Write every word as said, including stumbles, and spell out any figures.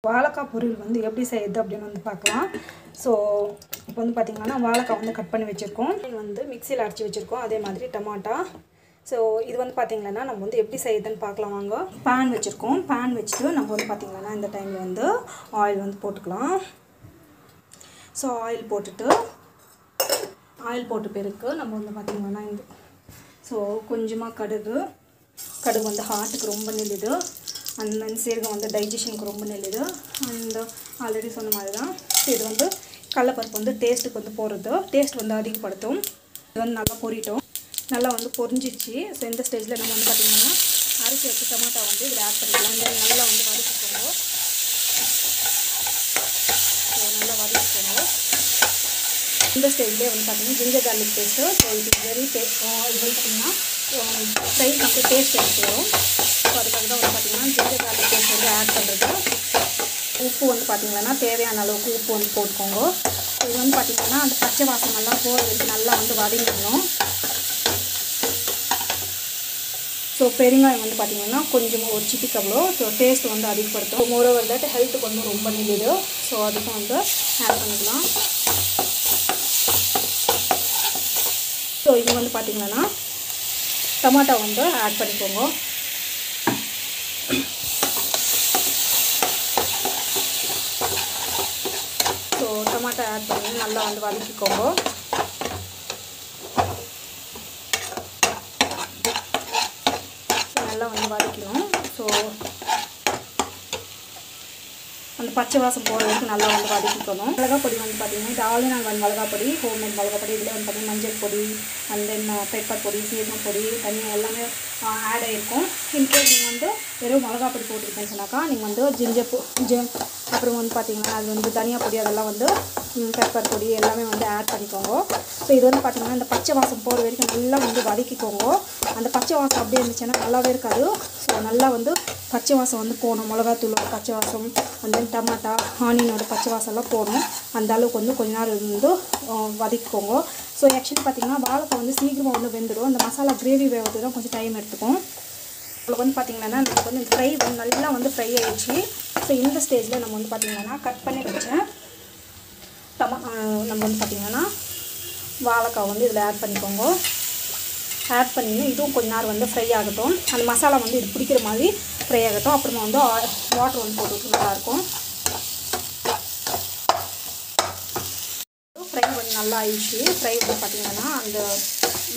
வாழைக்காய் பொரியல் வந்து எப்படி செய்யுது அப்படின்னு வந்து பார்க்கலாம். ஸோ இப்போ வந்து பார்த்திங்கன்னா வாழைக்காய் வந்து கட் பண்ணி வச்சுருக்கோம், வந்து மிக்சியில் அரைச்சி வச்சுருக்கோம். அதே மாதிரி டமாட்டா. ஸோ இது வந்து பார்த்திங்கன்னா நம்ம வந்து எப்படி செய்யுதுன்னு பார்க்கலாம் வாங்க. பேன் வச்சுருக்கோம். பேன் வச்சுட்டு நம்ம வந்து பார்த்திங்கன்னா இந்த டைமில் வந்து ஆயில் வந்து போட்டுக்கலாம். ஸோ ஆயில் போட்டுட்டு ஆயில் போட்டு பிறகு நம்ம வந்து பார்த்திங்கன்னா இந்த ஸோ கொஞ்சமாக கடுகு கடுகு வந்து ஹார்ட்டுக்கு ரொம்ப நல்லது. அண்ட் தென் சீரகம் வந்து டைஜஷனுக்கு ரொம்ப நல்லது. அண்ட் ஆல்ரெடி சொன்ன மாதிரி தான் இது வந்து கடலைப்பருப்பு வந்து டேஸ்ட்டுக்கு வந்து போடுறது, டேஸ்ட் வந்து அதிகப்படுத்தும். இது வந்து நல்லா பொரிட்டோம், நல்லா வந்து பொரிஞ்சிச்சு. ஸோ இந்த ஸ்டேஜில் நம்ம வந்து பார்த்திங்கன்னா அரைச்சி வச்சு டமாட்டா வந்து இதில் ஆட் பண்ணிக்கலாம். தென் நல்லா வந்து வதக்கிக்கோங்க. ஸோ நல்லா வதக்கிக்கோங்க. இந்த ஸ்டேஜ்லேயே வந்து பார்த்திங்கன்னா ஜிஞ்சர் கார்லிக் பேஸ்ட்டு. ஸோ இது வெரி டேஸ்ட் இது வந்து பார்த்திங்கன்னா ஃப்ரை வந்து டேஸ்ட் எடுத்து வரும். ஸோ அதுக்காக தான் வந்து பார்த்திங்கன்னா ஜிஞ்சர் கார்லிக் பேஸ்ட் வந்து ஆட் பண்ணுறது. உப்பு வந்து பார்த்திங்கன்னா தேவையான அளவுக்கு உப்பு வந்து போட்டுக்கோங்க. இது வந்து பார்த்திங்கன்னா அந்த பச்சை வாசமெல்லாம் போகிற வரைக்கும் நல்லா வந்து வதங்கிடணும். ஸோ பெருங்காயம் வந்து பார்த்திங்கன்னா கொஞ்சம் ஒரு சிட்டிக்கு அவ்வளோ. ஸோ டேஸ்ட் வந்து அதிகப்படுத்தும். மோரோவர் தட் ஹெல்த்துக்கு வந்து ரொம்ப நல்லது. ஸோ அதுக்கும் வந்து ஆட் பண்ணிக்கலாம். ஸோ இது வந்து பார்த்திங்கன்னா டமாட்டா வந்து ஆட் பண்ணிக்கோங்க. ஸோ டமாட்டா ஆட் பண்ணி நல்லா வந்து வதக்கிக்கோங்க. நல்லா வந்து வதக்கணும். ஸோ அந்த பச்சை வாசம் போகிற வரைக்கும் நல்லா வந்து வதக்கிக்கணும். மிளகா பொடி வந்து பார்த்திங்கன்னா இது ஆல்ரெடி நாங்கள் மிளகா பொடி, ஹோம்மேட் மிளகா பொடி. இதில் வந்து பார்த்திங்கன்னா மஞ்சள் பொடி அண்ட் தென் பெப்பர் பொடி, சீரகம் பொடி, தனியாக எல்லாமே ஆட் ஆகிருக்கும். இன்கேஸ் நீங்கள் வந்து வெறும் மிளகா பொடி போட்டுருக்கேன்னு சொன்னாக்கா நீங்கள் வந்து ஜிஞ்சர் பொ ஜி அப்புறம் வந்து பார்த்திங்கன்னா அது வந்து தனியா பொடி அதெல்லாம் வந்து பெப்பர் பொடி எல்லாமே வந்து ஆட் பண்ணிக்கோங்க. ஸோ இது வந்து பார்த்திங்கன்னா இந்த பச்சை வாசம் போகிற வரைக்கும் நல்லா வந்து வதக்கிக்கோங்க. அந்த பச்சை வாசம் அப்படியே இருந்துச்சுன்னா நல்லாவே இருக்காது. ஸோ நல்லா வந்து பச்சை வாசம் வந்து போகணும். மிளகாத்தூளோட பச்சை வாசம் அண்ட் தென் டமாட்டா ஆனியனோட பச்சை வாசம்லாம் போகணும். அந்த அளவுக்கு வந்து கொஞ்ச நேரம் வந்து வதக்கிக்கோங்க. ஸோ ஆக்சுவலி பார்த்திங்கன்னா வாழைக்காய் வந்து சீக்கிரமாக வந்து வெந்துடும். அந்த மசாலா கிரேவி வேகிறது தான் கொஞ்சம் டைம் எடுத்துக்கும். உங்களுக்கு வந்து பார்த்திங்கன்னா நமக்கு வந்து ஃப்ரை வந்து நல்லா வந்து ஃப்ரை ஆகிடுச்சு. ஸோ இந்த ஸ்டேஜில் நம்ம வந்து பார்த்திங்கன்னா கட் பண்ணி வச்சேன் டமா நம்ம வந்து பார்த்திங்கன்னா வாழைக்காய் வந்து இதில் ஆட் பண்ணிக்கோங்க. ஆட் பண்ணிங்கன்னா இதுவும் கொஞ்ச நேரம் வந்து ஃப்ரை ஆகட்டும். அந்த மசாலா வந்து இது பிடிக்கிற மாதிரி ஃப்ரை ஆகட்டும். அப்புறமா வந்து வாட்டர் வந்து போட்டு நல்லாயிருக்கும். ஃப்ரை வந்து நல்லா ஆயிடுச்சு. ஃப்ரை வந்து பார்த்திங்கன்னா அந்த